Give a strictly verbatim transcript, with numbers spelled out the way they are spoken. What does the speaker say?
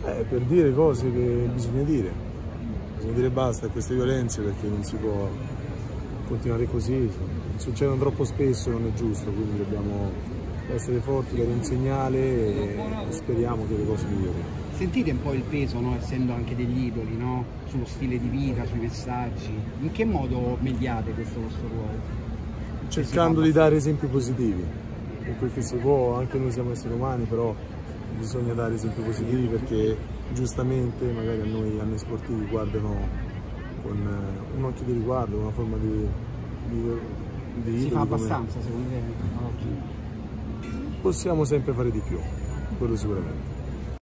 Eh, per dire cose che bisogna dire, bisogna dire basta a queste violenze, perché non si può continuare così, succedono troppo spesso e non è giusto, quindi dobbiamo essere forti, dare un segnale e speriamo che le cose migliorino. Sentite un po' il peso, no? Essendo anche degli idoli, no? Sullo stile di vita, sui messaggi, in che modo mediate questo vostro ruolo? Cercando di dare esempi positivi, in quel che si può, anche noi siamo esseri umani, però bisogna dare esempi positivi, perché giustamente magari a noi, a noi sportivi guardano con un occhio di riguardo, una forma di, di, di Si fa come... abbastanza secondo te oggi? Possiamo sempre fare di più, quello sicuramente.